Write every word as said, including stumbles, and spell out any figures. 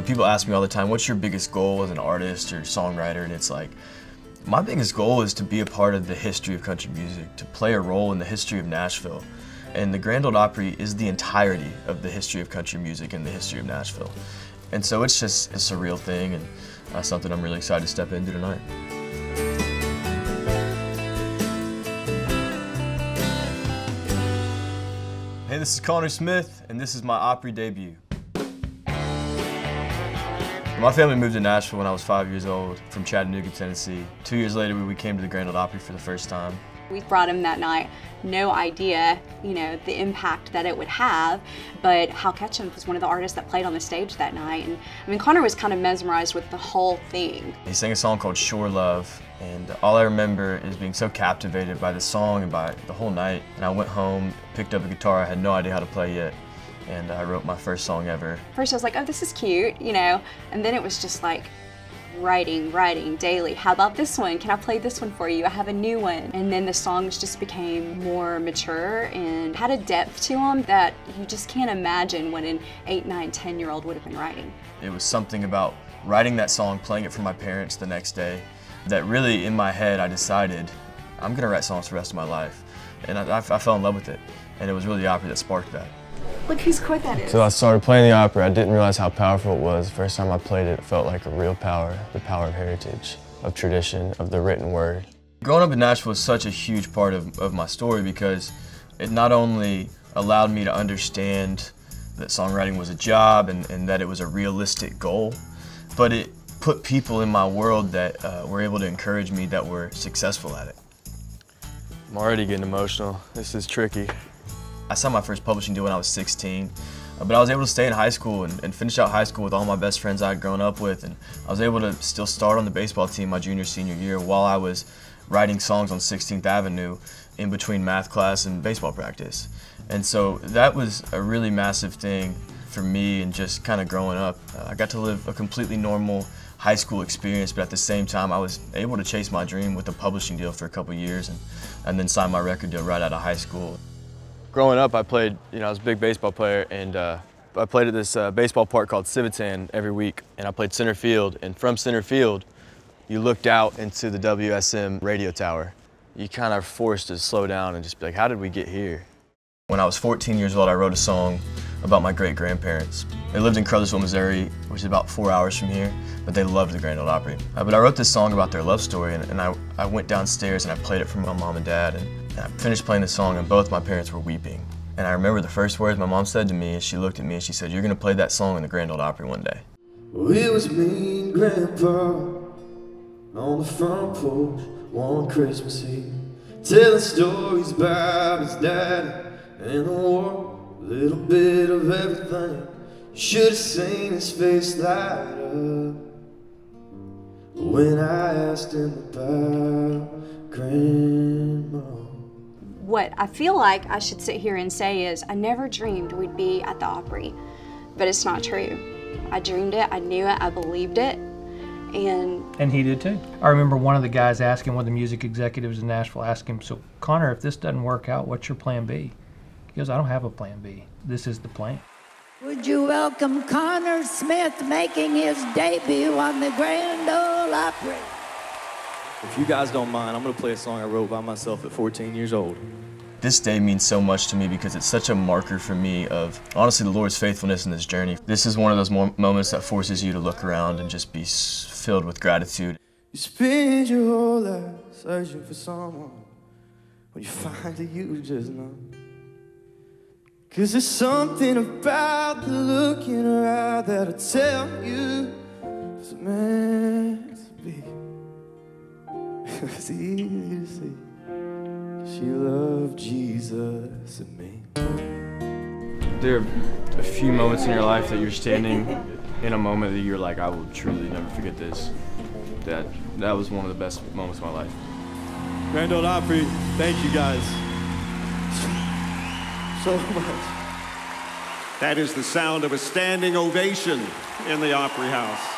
know, people ask me all the time, what's your biggest goal as an artist or songwriter? And it's like, my biggest goal is to be a part of the history of country music, to play a role in the history of Nashville. And the Grand Ole Opry is the entirety of the history of country music and the history of Nashville. And so it's just a surreal thing, and uh, something I'm really excited to step into tonight. Hey, this is Conner Smith, and this is my Opry debut. My family moved to Nashville when I was five years old from Chattanooga, Tennessee. Two years later, we came to the Grand Ole Opry for the first time. We brought him that night, no idea, you know, the impact that it would have, but Hal Ketchum was one of the artists that played on the stage that night. And I mean, Conner was kind of mesmerized with the whole thing. He sang a song called Shore Love, and all I remember is being so captivated by the song and by the whole night. And I went home, picked up a guitar, I had no idea how to play yet, and I wrote my first song ever. First I was like, oh, this is cute, you know, and then it was just like, writing, writing daily. How about this one? Can I play this one for you? I have a new one. And then the songs just became more mature and had a depth to them that you just can't imagine what an eight, nine, ten year old would have been writing. It was something about writing that song, playing it for my parents the next day, that really in my head I decided I'm gonna write songs for the rest of my life. And I, I, I fell in love with it. And it was really the Opry that sparked that. Look whose chord that is. So I started playing the Opry. I didn't realize how powerful it was. The first time I played it, it felt like a real power, the power of heritage, of tradition, of the written word. Growing up in Nashville was such a huge part of, of my story because it not only allowed me to understand that songwriting was a job and, and that it was a realistic goal, but it put people in my world that uh, were able to encourage me that were successful at it. I'm already getting emotional. This is tricky. I signed my first publishing deal when I was sixteen, uh, but I was able to stay in high school and, and finish out high school with all my best friends I had grown up with, and I was able to still start on the baseball team my junior, senior year while I was writing songs on sixteenth Avenue in between math class and baseball practice. And so that was a really massive thing for me, and just kind of growing up. Uh, I got to live a completely normal high school experience, but at the same time I was able to chase my dream with a publishing deal for a couple years, and, and then sign my record deal right out of high school. Growing up, I played, you know, I was a big baseball player, and uh, I played at this uh, baseball park called Civitan every week, and I played center field, and from center field, you looked out into the W S M radio tower. You kind of forced to slow down and just be like, how did we get here? When I was fourteen years old, I wrote a song about my great-grandparents. They lived in Crothersville, Missouri, which is about four hours from here, but they loved the Grand Ole Opry. Uh, but I wrote this song about their love story, and, and I, I went downstairs and I played it for my mom and dad, and, and I finished playing the song, and both my parents were weeping. And I remember the first words my mom said to me, as she looked at me and she said, "You're gonna play that song in the Grand Ole Opry one day." Well, it was me and Grandpa on the front porch one Christmas Eve, telling stories about his daddy and the war, a little bit of everything. You should have seen his face light up when I asked him about Grandma. What I feel like I should sit here and say is I never dreamed we'd be at the Opry, but it's not true. I dreamed it, I knew it, I believed it, and... And he did too. I remember one of the guys asking, one of the music executives in Nashville asked him, "So Conner, if this doesn't work out, what's your plan B?" He goes, "I don't have a plan B. This is the plan." Would you welcome Conner Smith making his debut on the Grand Ole Opry? If you guys don't mind, I'm going to play a song I wrote by myself at fourteen years old. This day means so much to me because it's such a marker for me of, honestly, the Lord's faithfulness in this journey. This is one of those mo moments that forces you to look around and just be filled with gratitude. You spend your whole life searching for someone, when you find that you just know. Cause there's something about the look in her eye that'll tell you it's meant to be. It's easy to see she loved Jesus and me. There are a few moments in your life that you're standing in a moment that you're like, I will truly never forget this. That, that was one of the best moments of my life. Grand Ole Opry, thank you guys So much. That is the sound of a standing ovation in the Opry House.